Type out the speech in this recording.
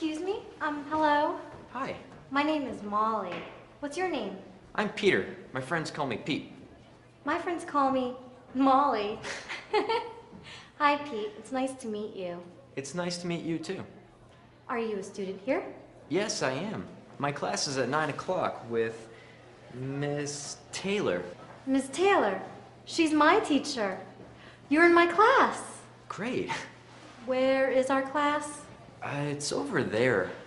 Excuse me? Hello? Hi, My name is Molly. What's your name? I'm Peter. My friends call me Pete. My friends call me Molly. Hi, Pete. It's nice to meet you. It's nice to meet you too. Are you a student here? Yes, I am. My class is at 9 o'clock with Miss Taylor. Miss Taylor. She's my teacher. You're in my class. Great. Where is our class? It's over there.